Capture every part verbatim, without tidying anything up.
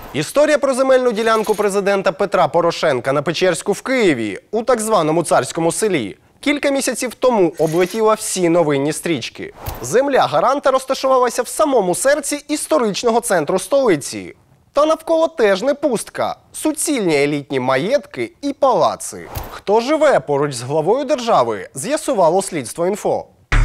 Історія про земельну ділянку президента Петра Порошенка на Печерську в Києві, у так званому Царському селі, кілька місяців тому облетіла всі новинні стрічки. Земля гаранта розташувалася в самому серці історичного центру столиці. Та навколо теж не пустка – суцільні елітні маєтки і палаци. Хто живе поруч з главою держави, з'ясувало Слідство.Інфо.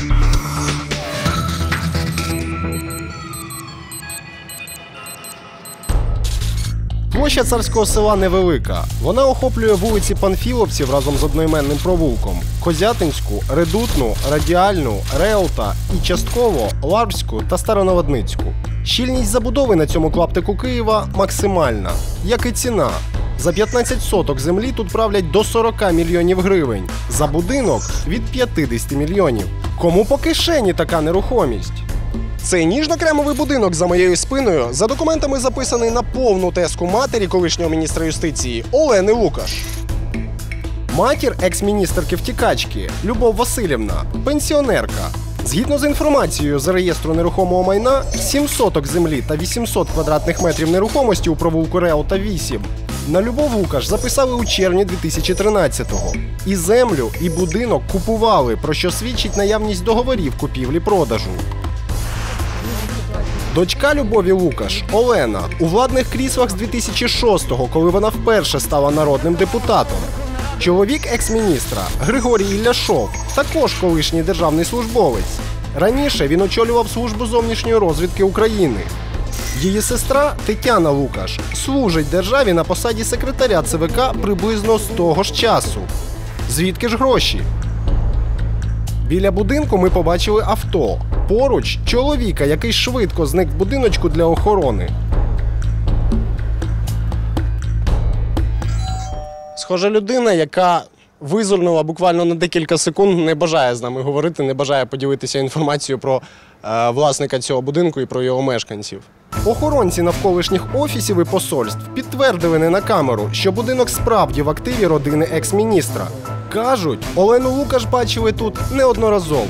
Площа Царського села невелика. Вона охоплює вулиці Панфіловців разом з одноіменним провулком, Козятинську, Редутну, Радіальну, Реута і частково Ларвську та Староноводницьку. Щільність забудови на цьому клаптику Києва максимальна, як і ціна. За п'ятнадцять соток землі тут правлять до сорока мільйонів гривень, за будинок – від п'ятдесяти мільйонів. Кому по кишені така нерухомість? Цей ніжно-кремовий будинок за моєю спиною за документами записаний на повну тезку матері колишнього міністра юстиції Олени Лукаш. Матір екс-міністерки-втікачки Любов Василівна – пенсіонерка. Згідно з інформацією з реєстру нерухомого майна, сім соток землі та вісімсот квадратних метрів нерухомості у провулку Реута вісім на Любов Лукаш записали у червні дві тисячі тринадцятого. І землю, і будинок купували, про що свідчить наявність договорів купівлі-продажу. Дочка Любові Лукаш, Олена, у владних кріслах з дві тисячі шостого, коли вона вперше стала народним депутатом. Чоловік екс-міністра Григорій Ілляшов, також колишній державний службовець. Раніше він очолював службу зовнішньої розвідки України. Її сестра Тетяна Лукаш служить державі на посаді секретаря ЦВК приблизно з того ж часу. Звідки ж гроші? Біля будинку ми побачили авто. Поруч – чоловіка, який швидко зник в будиночку для охорони. Схожа людина, яка визирнула буквально на декілька секунд, не бажає з нами говорити, не бажає поділитися інформацією про е, власника цього будинку і про його мешканців. Охоронці навколишніх офісів і посольств підтвердили не на камеру, що будинок справді в активі родини екс-міністра. Кажуть, Олену Лукаш бачили тут неодноразово.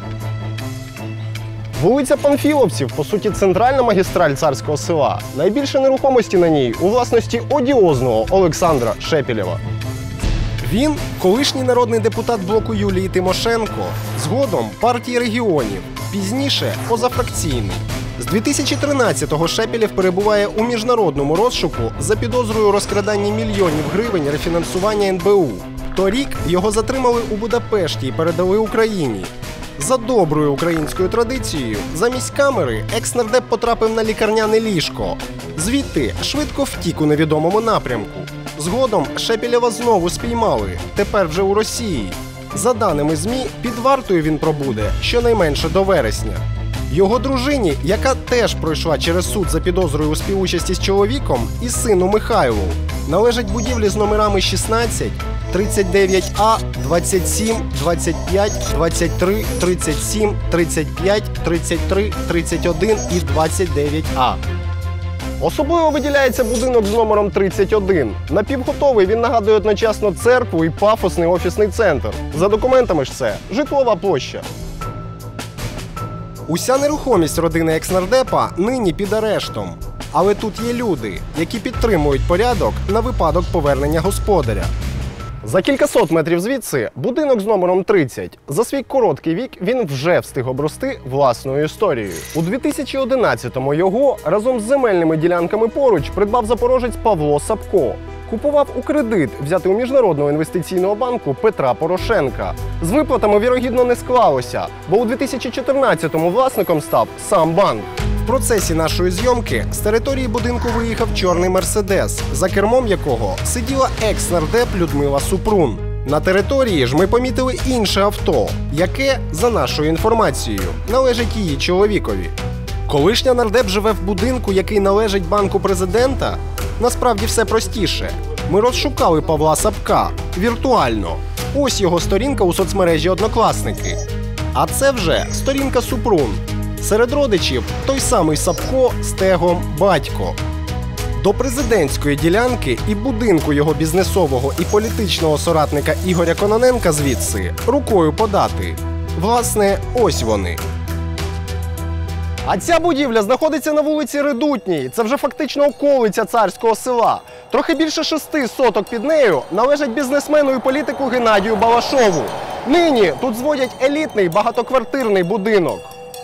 Вулиця Панфіловців, по суті, центральна магістраль Царського села. Найбільше нерухомості на ній у власності одіозного Олександра Шепелєва. Він – колишній народний депутат блоку Юлії Тимошенко, згодом партії регіонів, пізніше – позафракційний. З дві тисячі тринадцятого Шепелєв перебуває у міжнародному розшуку за підозрою у розкраданні мільйонів гривень рефінансування ен бе у. Торік його затримали у Будапешті і передали Україні. За доброю українською традицією, замість камери екс-нардеп потрапив на лікарняне ліжко. Звідти швидко втік у невідомому напрямку. Згодом Шепелєва знову спіймали, тепер вже у Росії. За даними ЗМІ, під вартою він пробуде щонайменше до вересня. Його дружині, яка теж пройшла через суд за підозрою у співучасті з чоловіком, і сину Михайлу, належать будівлі з номерами шістнадцять, тридцять дев'ять А, двадцять сім, двадцять п'ять, двадцять три, тридцять сім, тридцять п'ять, тридцять три, тридцять один і двадцять дев'ять А. Особливо виділяється будинок з номером тридцять один. Напівготовий він нагадує одночасно церкву і пафосний офісний центр. За документами ж це житлова площа. Уся нерухомість родини екс-нардепа нині під арештом. Але тут є люди, які підтримують порядок на випадок повернення господаря. За кількасот метрів звідси будинок з номером тридцять. За свій короткий вік він вже встиг обрости власною історією. У дві тисячі одинадцятому його разом з земельними ділянками поруч придбав запорожець Павло Сапко. Купував у кредит, взятий у Міжнародного інвестиційного банку Петра Порошенка. З виплатами, вірогідно, не склалося, бо у дві тисячі чотирнадцятому власником став сам банк. В процесі нашої зйомки з території будинку виїхав чорний Мерседес, за кермом якого сиділа екс-нардеп Людмила Супрун. На території ж ми помітили інше авто, яке, за нашою інформацією, належить її чоловікові. Колишня нардеп живе в будинку, який належить банку президента? Насправді все простіше. Ми розшукали Павла Сапка віртуально. Ось його сторінка у соцмережі «Однокласники». А це вже сторінка Супрун. Серед родичів той самий Сапко з тегом «Батько». До президентської ділянки і будинку його бізнесового і політичного соратника Ігоря Кононенка звідси рукою подати. Власне, ось вони. А ця будівля знаходиться на вулиці Редутній. Це вже фактично околиця Царського Села. Трохи більше шести соток під нею належать бізнесмену і політику Геннадію Балашову. Нині тут зводять елітний багатоквартирний будинок.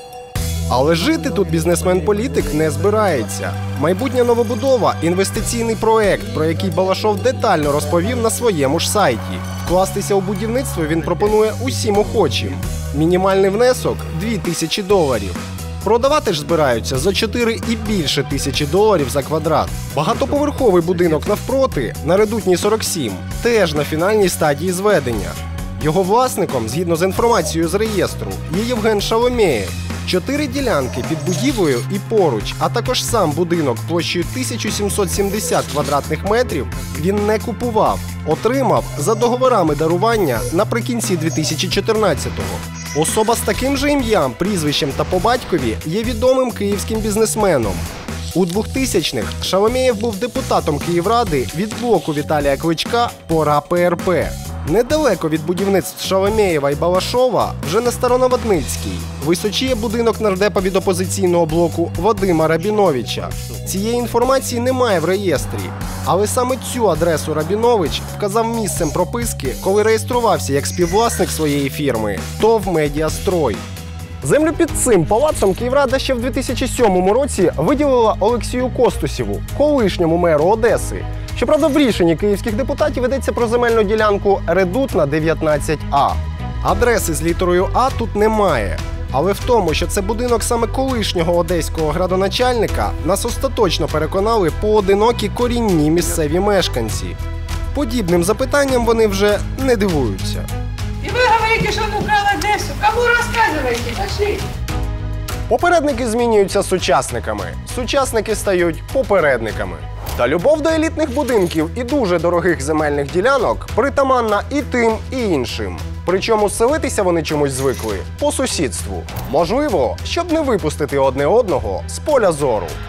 Але жити тут бізнесмен-політик не збирається. Майбутня новобудова – інвестиційний проект, про який Балашов детально розповів на своєму ж сайті. Вкластися у будівництво він пропонує усім охочим. Мінімальний внесок – дві тисячі доларів. Продавати ж збираються за чотири і більше тисячі доларів за квадрат. Багатоповерховий будинок навпроти, на Редутній сорок сім, теж на фінальній стадії зведення. Його власником, згідно з інформацією з реєстру, є Євген Шаломєєв. Чотири ділянки під будівлею і поруч, а також сам будинок площею тисячу сімсот сімдесят квадратних метрів він не купував. Отримав за договорами дарування наприкінці дві тисячі чотирнадцятого. Особа з таким же ім'ям, прізвищем та по батькові є відомим київським бізнесменом. У двохтисячних Шаломєєв був депутатом Київради від блоку Віталія Кличка «Пора ПРП». Недалеко від будівництв Шаломєєва і Балашова, вже на Староноводницькій, височіє будинок нардепа від опозиційного блоку Вадима Рабіновича. Цієї інформації немає в реєстрі, але саме цю адресу Рабінович вказав місцем прописки, коли реєструвався як співвласник своєї фірми ТОВ «Медіастрой». Землю під цим палацом Київрада ще в дві тисячі сьомому році виділила Олексію Костусєву, колишньому меру Одеси. Щоправда, в рішенні київських депутатів йдеться про земельну ділянку Редутна дев'ятнадцять А. Адреси з літерою А тут немає. Але в тому, що це будинок саме колишнього одеського градоначальника, нас остаточно переконали поодинокі корінні місцеві мешканці. Подібним запитанням вони вже не дивуються. И вы говорите, что он украл Одессу. Кому рассказываете? Пошли. Попередники змінюються сучасниками, сучасники стають попередниками. Та любов до елітних будинків і дуже дорогих земельних ділянок притаманна і тим, і іншим. Причому селитися вони чомусь звикли по сусідству. Можливо, щоб не випустити одне одного з поля зору.